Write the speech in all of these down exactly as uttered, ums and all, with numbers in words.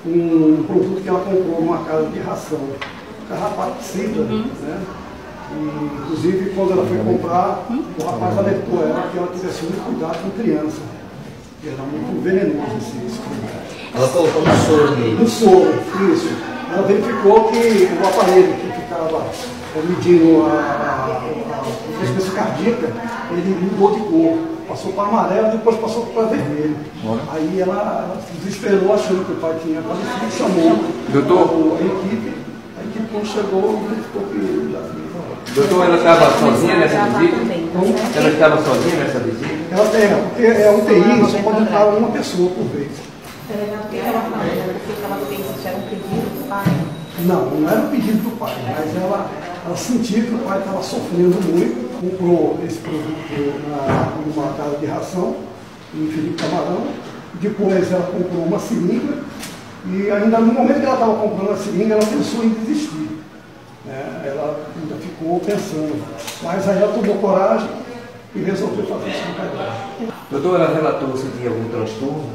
um produto que ela comprou numa casa de ração, carrapaticida, uhum. né? E, inclusive, quando ela foi comprar, uhum. o rapaz alertou ela que ela tivesse muito cuidado com criança. Era muito venenoso esse isso. Ela colocou no soro dele. No soro, isso. Ela verificou que o aparelho que ficava medindo a, a, a frequência cardíaca, ele mudou de cor. Passou para amarelo, depois passou para vermelho. Bora. Aí ela, ela se desesperou achando que o pai tinha falecido, chamou Doutor? a equipe. A equipe, quando chegou, verificou que já tinha. Doutor, ela estava sozinha nessa visita? Ela estava sozinha nessa visita? Ela tem, porque é U T I, só pode entrar uma pessoa por vez. O que ela falou? Porque ela fez, isso era um pedido do pai? Não, não era um pedido do pai, mas ela, ela sentia que o pai estava sofrendo muito, comprou esse produto na, numa casa de ração, em Felipe Camarão, depois ela comprou uma seringa, e ainda no momento que ela estava comprando a seringa, ela pensou em desistir. Né? Ela ainda ficou pensando, mas aí ela tomou coragem e resolveu fazer isso no pai dela. Doutor, ela relatou se tinha algum transtorno?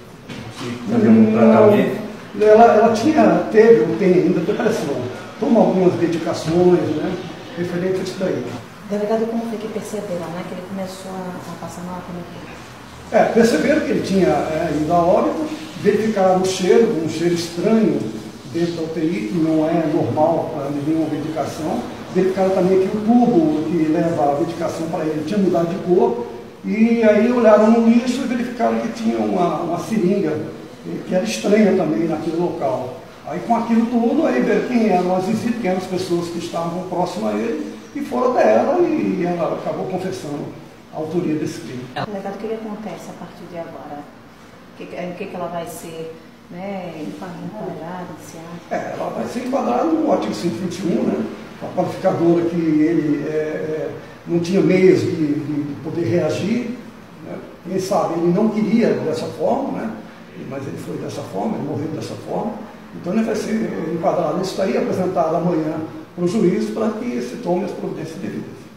Se havia algum tratamento? Ela, ela tinha, teve ou tem ainda depressão. Toma algumas medicações, né, referente a isso daí. Delegado, como foi que perceberam, né, que ele começou a, a passar mal? Como que... É, perceberam que ele tinha é, ido a óbito, verificaram o cheiro, um cheiro estranho dentro da U T I, que não é normal para nenhuma medicação. Verificaram também que o tubo que leva a medicação para ele tinha mudado de cor. E aí olharam no lixo e verificaram que tinha uma, uma seringa que era estranha também naquele local. Aí com aquilo tudo, aí ver quem eram as visitas, quem eram as pessoas que estavam próximas a ele, e foram até ela e ela acabou confessando a autoria desse crime. Delegado, o que, que acontece a partir de agora? O que, que, que ela vai ser, né, enquadrada, iniciada? É, ela vai ser enquadrada no artigo cento e vinte e um, né? A qualificadora que ele é, é, não tinha meios de, de poder reagir, né? Quem sabe ele não queria dessa forma, né? Mas ele foi dessa forma, ele morreu dessa forma. Então ele vai ser enquadrado nisso daí, apresentado amanhã para o juiz para que se tome as providências devidas.